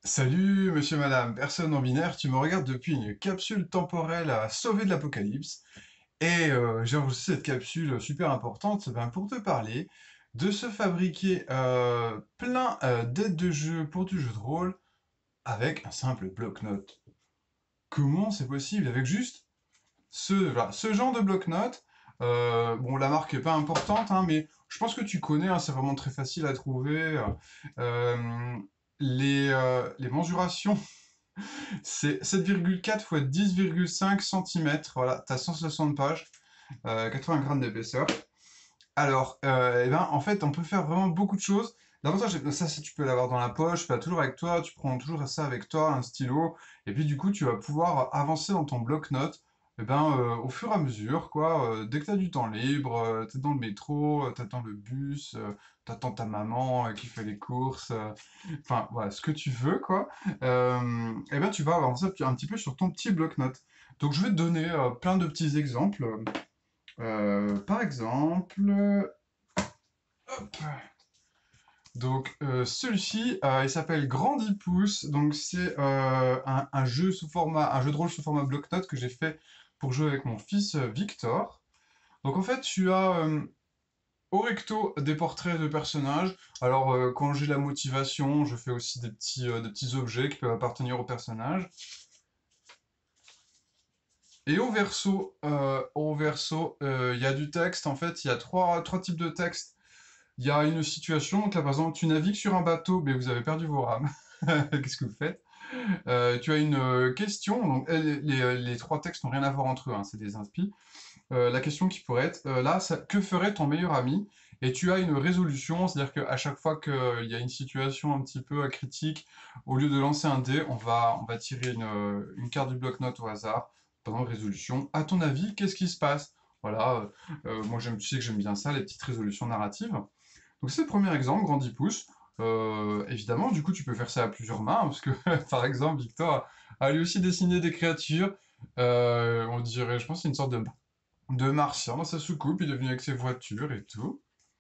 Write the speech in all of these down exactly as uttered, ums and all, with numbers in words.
Salut, monsieur, madame, personne non binaire, tu me regardes depuis une capsule temporelle à sauver de l'apocalypse. Et euh, j'ai enregistré cette capsule super importante ben, pour te parler de se fabriquer euh, plein euh, d'aides de jeu pour du jeu de rôle avec un simple bloc-notes. Comment c'est possible avec juste ce, voilà, ce genre de bloc-notes? Euh, bon, la marque est pas importante, hein, mais je pense que tu connais, hein, c'est vraiment très facile à trouver. Euh, les, euh, les mensurations. C'est sept virgule quatre fois dix virgule cinq centimètres. Voilà, t'as cent soixante pages, euh, quatre-vingts grammes d'épaisseur. Alors, euh, eh ben, en fait, on peut faire vraiment beaucoup de choses. L'avantage, c'est que ça, ça, tu peux l'avoir dans la poche, pas toujours avec toi, tu prends toujours ça avec toi, un stylo, et puis du coup, tu vas pouvoir avancer dans ton bloc-notes, eh ben, euh, au fur et à mesure, quoi. Euh, dès que t'as du temps libre, euh, t'es dans le métro, euh, t'attends le bus, euh, t'attends ta maman euh, qui fait les courses, euh, enfin, voilà, ce que tu veux, quoi. Euh, eh ben, tu vas avancer un petit peu sur ton petit bloc-notes. Donc, je vais te donner euh, plein de petits exemples. Euh, par exemple, hop. Donc euh, celui-ci, euh, il s'appelle Grandipouce. Donc c'est euh, un, un jeu sous format, un jeu de rôle sous format bloc-notes que j'ai fait pour jouer avec mon fils euh, Victor. Donc en fait, tu as euh, au recto des portraits de personnages. Alors euh, quand j'ai la motivation, je fais aussi des petits, euh, des petits objets qui peuvent appartenir au personnage. Et au verso, euh, au verso, euh, il y a du texte. En fait, il y a trois, trois types de texte. Il y a une situation, donc là par exemple, tu navigues sur un bateau, mais vous avez perdu vos rames. Qu'est-ce que vous faites? Euh, tu as une euh, question, donc euh, les, les- les trois textes n'ont rien à voir entre eux, hein, c'est des inspi. Euh, la question qui pourrait être, euh, là, ça- que ferait ton meilleur ami? Et tu as une résolution, c'est-à-dire qu'à chaque fois qu'il y a une situation un petit peu euh, critique, au lieu de lancer un dé, on va, on va tirer une, euh, une carte du bloc-notes au hasard. Par exemple, résolution. À ton avis, qu'est-ce qui se passe? Voilà, euh, euh, moi j'aime, tu sais que j'aime bien ça, les petites résolutions narratives. Donc c'est le premier exemple, grand dix pouces. Euh, évidemment, du coup, tu peux faire ça à plusieurs mains, parce que, par exemple, Victor a lui aussi dessiné des créatures. Euh, on dirait, je pense, c'est une sorte de, de martien dans sa soucoupe. Il est venu avec ses voitures et tout.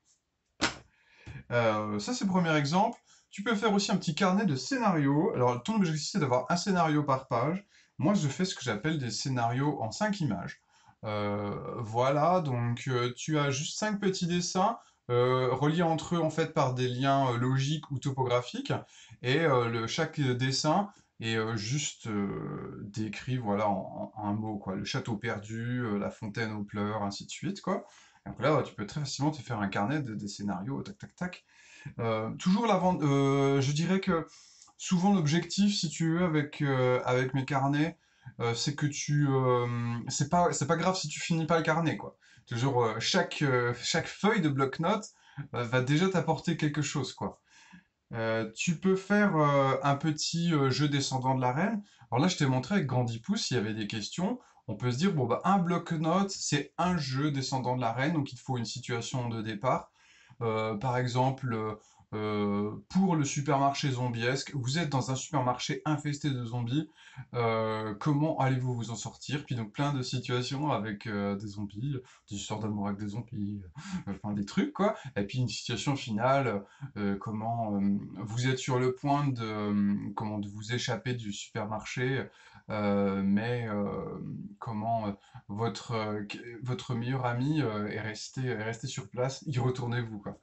Euh, ça, c'est le premier exemple. Tu peux faire aussi un petit carnet de scénarios. Alors, ton objectif, c'est d'avoir un scénario par page. Moi, je fais ce que j'appelle des scénarios en cinq images. Euh, voilà, donc euh, tu as juste cinq petits dessins euh, reliés entre eux en fait par des liens euh, logiques ou topographiques, et euh, le, chaque dessin est euh, juste euh, décrit voilà en, en un mot quoi. Le château perdu, euh, la fontaine aux pleurs, ainsi de suite quoi. Donc là, ouais, tu peux très facilement te faire un carnet de, des scénarios, tac tac tac. Euh, toujours l'avant, euh, je dirais que souvent l'objectif, si tu veux, avec euh, avec mes carnets, euh, c'est que tu, euh, c'est pas c'est pas grave si tu finis pas le carnet, quoi. Toujours euh, chaque euh, chaque feuille de bloc-notes euh, va déjà t'apporter quelque chose, quoi. Euh, tu peux faire euh, un petit euh, jeu descendant de l'arène. Alors là, je t'ai montré avec Grandipouce, s'il y avait des questions. On peut se dire, bon, bah, un bloc-notes, c'est un jeu descendant de l'arène, donc il te faut une situation de départ. Euh, par exemple, euh, euh, pour le supermarché zombiesque, vous êtes dans un supermarché infesté de zombies, euh, comment allez-vous vous en sortir? Puis donc plein de situations avec euh, des zombies, des histoires d'amour avec des zombies, euh, enfin des trucs quoi. Et puis une situation finale, euh, comment euh, vous êtes sur le point de, euh, comment, de vous échapper du supermarché, euh, mais euh, comment euh, votre, euh, votre meilleur ami euh, est resté, est resté sur place, y retournez-vous quoi.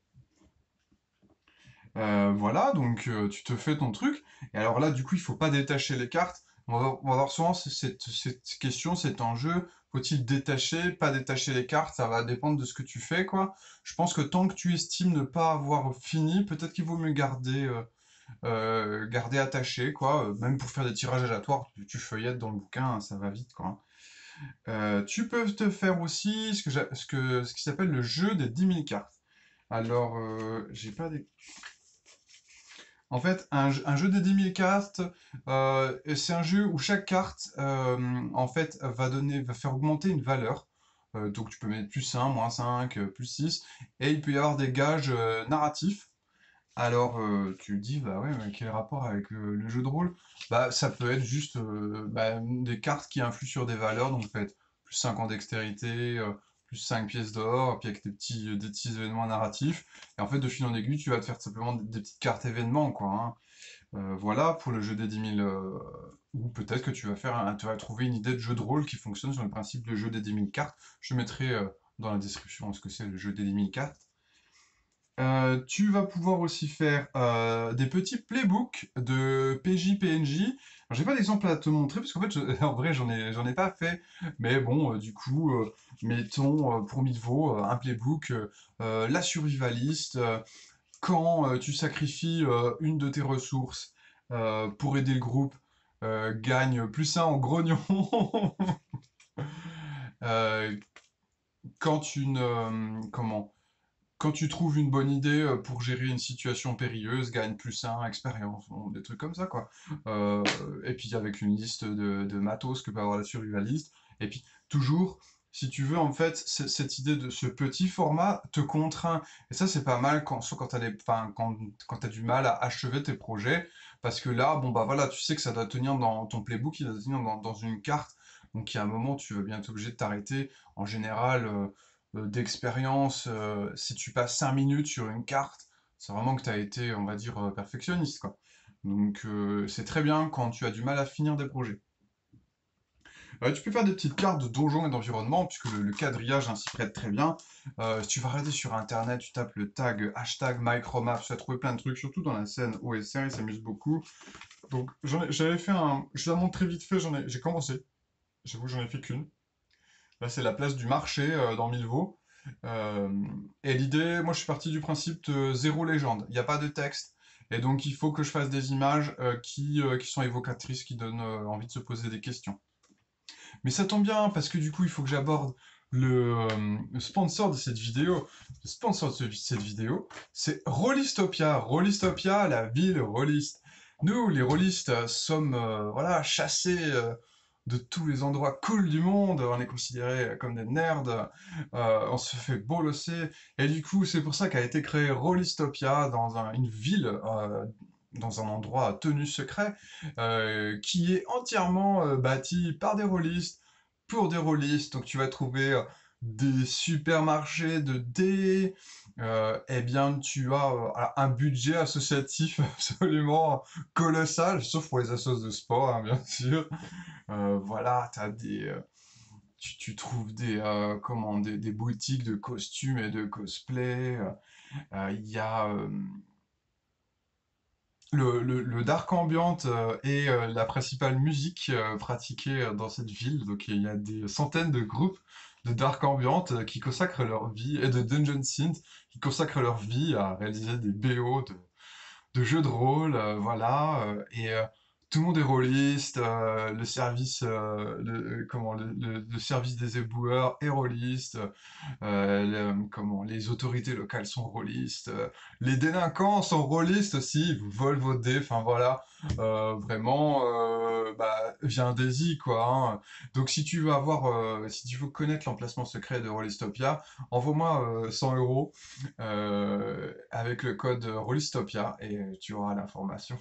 Euh, voilà, donc euh, tu te fais ton truc. Et alors là, du coup, il faut pas détacher les cartes. On va, on va voir souvent c- cette, cette question, cet enjeu. Faut-il détacher, pas détacher les cartes? Ça va dépendre de ce que tu fais, quoi. Je pense que tant que tu estimes ne pas avoir fini, peut-être qu'il vaut mieux garder, euh, euh, garder attaché, quoi. Euh, Même pour faire des tirages aléatoires, tu, tu feuillettes dans le bouquin, hein, ça va vite, quoi. Euh, tu peux te faire aussi ce que j'a- ce que, ce qui s'appelle le jeu des dix mille cartes. Alors, euh, j'ai pas des En fait, un, jeu- un jeu de dix mille cartes, euh, c'est un jeu où chaque carte, euh, en fait, va donner, va faire augmenter une valeur. Euh, donc tu peux mettre plus un, moins cinq, euh, plus six, et il peut y avoir des gages euh, narratifs. Alors, euh, tu te dis, bah ouais, mais quel rapport avec le, le jeu de rôle? Bah, ça peut être juste euh, bah, des cartes qui influent sur des valeurs, donc peut être plus cinq en dextérité, euh, plus cinq pièces d'or, puis avec des petits, des petits événements narratifs. Et en fait, de fil en aiguille, tu vas te faire simplement des, des petites cartes événements, quoi, hein. Euh, voilà pour le jeu des dix mille. Euh, ou peut-être que tu vas faire un- tu vas trouver une idée de jeu de rôle qui fonctionne sur le principe de jeu des dix mille cartes. Je mettrai euh, dans la description ce que c'est le jeu des dix mille cartes. Euh, tu vas pouvoir aussi faire euh, des petits playbooks de P J P N J. Alors, j'ai pas d'exemple à te montrer parce qu'en fait, je- en vrai, j'en ai, j'en ai pas fait. Mais bon, euh, du coup, euh, mettons euh, pour Midvo euh, un playbook, euh, euh, la survivaliste, euh, quand euh, tu sacrifies euh, une de tes ressources euh, pour aider le groupe, euh, gagne plus un en grognon. Euh, quand une, euh, comment? Quand tu trouves une bonne idée euh, pour gérer une situation périlleuse, gagne plus un expérience, bon, des trucs comme ça, quoi. Euh, et puis avec une liste de, de matos que peut avoir la survivaliste. Et puis toujours, si tu veux, en fait, c- cette idée de ce petit format te contraint. Et ça, c'est pas mal quand, soit quand t'as des, enfin, quand, quand t'as du mal à achever tes projets. Parce que là, bon, bah voilà, tu sais que ça doit tenir dans ton playbook, il doit tenir dans, dans une carte. Donc il y a un moment, tu vas bien être obligé de t'arrêter. En général, euh, euh, d'expérience, euh, si tu passes cinq minutes sur une carte, c'est vraiment que tu as été, on va dire, euh, perfectionniste, quoi. Donc euh, c'est très bien quand tu as du mal à finir des projets. Euh, tu peux faire des petites cartes de donjons et d'environnement, puisque le, le quadrillage ainsi prête très bien. Euh, si tu vas regarder sur internet, tu tapes le tag hashtag micromap, tu vas trouver plein de trucs, surtout dans la scène O S R, ils s'amusent beaucoup. Donc j'en ai- j'avais fait un. Je la montre très vite fait, j'en ai, j'ai commencé. J'avoue, j'en ai fait qu'une. Là, c'est la place du marché euh, dans Milvaux. Euh, et l'idée, moi, je suis parti du principe de zéro légende. Il n'y a pas de texte. Et donc, il faut que je fasse des images euh, qui, euh, qui sont évocatrices, qui donnent euh, envie de se poser des questions. Mais ça tombe bien, parce que du coup, il faut que j'aborde le, euh, le sponsor de cette vidéo. Le sponsor de ce- cette vidéo, c'est Rollistopia. Rollistopia, la ville rolliste. Nous, les rollistes, euh, sommes euh, voilà, chassés euh, de tous les endroits cool du monde. On est considérés comme des nerds. Euh, on se fait bolosser. Et du coup, c'est pour ça qu'a été créé Rollistopia dans un- une ville, euh, dans un endroit tenu secret, euh, qui est entièrement euh, bâti par des rôlistes, pour des rôlistes. Donc tu vas trouver euh, des supermarchés de dés. Euh, eh bien, tu as euh, un budget associatif absolument colossal, sauf pour les assos de sport, hein, bien sûr. Euh, voilà, t'as des, euh, tu, tu trouves des, euh, comment, des, des boutiques de costumes et de cosplay. euh, euh, Il y a euh, le, le- le dark ambient euh, est euh, la principale musique euh, pratiquée euh, dans cette ville. Donc il y a des centaines de groupes de dark ambient euh, qui consacrent leur vie, et de dungeon synth qui consacrent leur vie à réaliser des B O de, de jeux de rôle, euh, voilà, euh, et euh, tout le monde est rôliste, euh, le service, euh, le, comment, le, le- le service des éboueurs est rôliste, euh, le- comment, les autorités locales sont rôlistes, euh, les délinquants sont rôlistes aussi, ils vous volent vos dés, enfin voilà, euh, vraiment, euh, bah, viens des quoi, hein. Donc si tu veux avoir, euh, si tu veux connaître l'emplacement secret de Rollistopia, envoie-moi euh, cent euros euh, avec le code Rollistopia et tu auras l'information.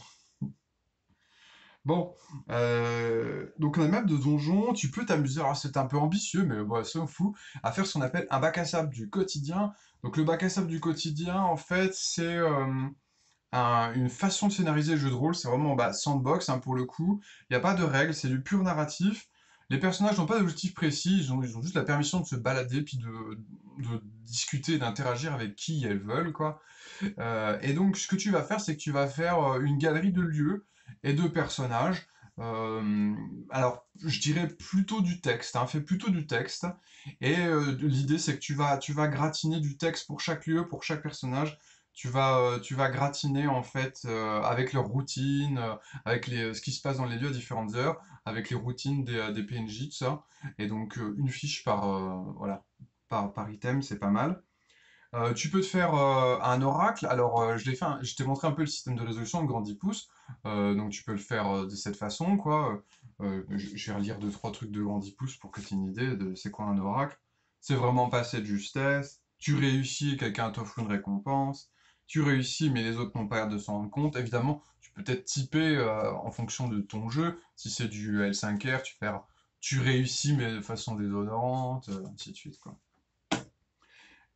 Bon, euh, donc la map de donjon, tu peux t'amuser, alors c'est un peu ambitieux, mais bon, ça on fout, à faire ce qu'on appelle un bac à sable du quotidien. Donc le bac à sable du quotidien, en fait, c'est euh, un- une façon de scénariser le jeu de rôle, c'est vraiment bah, sandbox hein, pour le coup, il n'y a pas de règles, c'est du pur narratif. Les personnages n'ont pas d'objectif précis, ils ont, ils ont juste la permission de se balader, puis de, de discuter, d'interagir avec qui elles veulent, quoi. Euh, et donc, ce que tu vas faire, c'est que tu vas faire euh, une galerie de lieux et de personnages. Euh, alors, je dirais plutôt du texte, hein, fais plutôt du texte. Et euh, l'idée, c'est que tu vas, tu vas gratiner du texte pour chaque lieu, pour chaque personnage. Tu vas, euh, tu vas gratiner en fait euh, avec leur routine, euh, avec les, ce qui se passe dans les lieux à différentes heures, avec les routines des, euh, des P N J, tout ça. Et donc, euh, une fiche par, euh, voilà, par, par item, c'est pas mal. Euh, tu peux te faire euh, un oracle. Alors, euh, je l'ai fait, un- je t'ai montré un peu le système de résolution de Grandipouce. Euh, donc, tu peux le faire euh, de cette façon, quoi. Euh, je je vais relire deux, trois trucs de Grandipouce pour que tu aies une idée de c'est quoi un oracle. C'est vraiment passer de justesse. Tu réussis, quelqu'un t'offre une récompense. Tu réussis, mais les autres n'ont pas l'air de s'en rendre compte. Évidemment, tu peux peut-être typer euh, en fonction de ton jeu. Si c'est du L cinq R, tu fais tu réussis, mais de façon déshonorante, euh, ainsi de suite, quoi.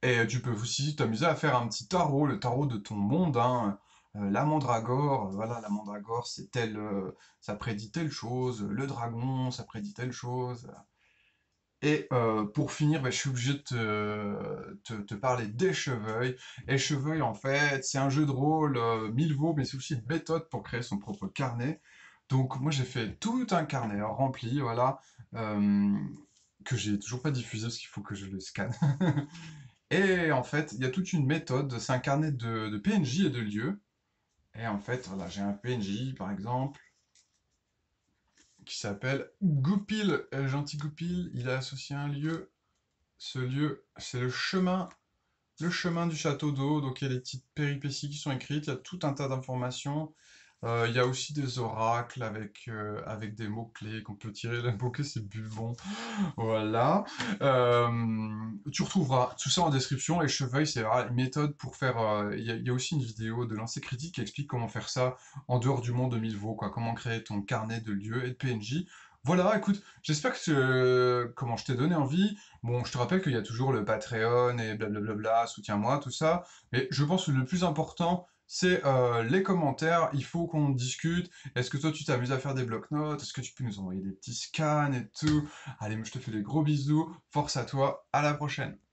Et tu peux aussi t'amuser à faire un petit tarot, le tarot de ton monde, hein. Euh, la mandragore, euh, voilà, la mandragore, c'est tel, euh, ça prédit telle chose, le dragon, ça prédit telle chose. Et euh, pour finir, bah, je suis obligé de te, te- te parler d'écheveuil. Écheveuil, en fait, c'est un jeu de rôle euh, mille veaux, mais c'est aussi une méthode pour créer son propre carnet. Donc moi, j'ai fait tout un carnet rempli, voilà, euh, que j'ai toujours pas diffusé parce qu'il faut que je le scanne. Et en fait, il y a toute une méthode, c'est un carnet de, de P N J et de lieux. Et en fait, voilà, j'ai un P N J, par exemple, qui s'appelle Goupil, euh, gentil Goupil. Il a associé un lieu. Ce lieu, c'est le chemin, le chemin du château d'eau. Donc il y a les petites péripéties qui sont écrites, il y a tout un tas d'informations. Euh, il y a aussi des oracles avec, euh, avec des mots-clés qu'on peut tirer. Le mot-clé, c'est Bulbon. Voilà. Euh, Tu retrouveras tout ça en description. Et Cheveuil, c'est voilà, une méthode pour faire. euh, Il y a, il y a aussi une vidéo de Lancer Critique qui explique comment faire ça en dehors du monde de Milvaux, quoi. Comment créer ton carnet de lieux et de P N J. Voilà, écoute, j'espère que ce- comment je t'ai donné envie. Bon, je te rappelle qu'il y a toujours le Patreon et blablabla, soutiens-moi, tout ça. Mais je pense que le plus important, c'est euh, les commentaires. Il faut qu'on discute. Est-ce que toi, tu t'amuses à faire des blocs-notes? Est-ce que tu peux nous envoyer des petits scans et tout? Allez, moi je te fais des gros bisous, force à toi, à la prochaine.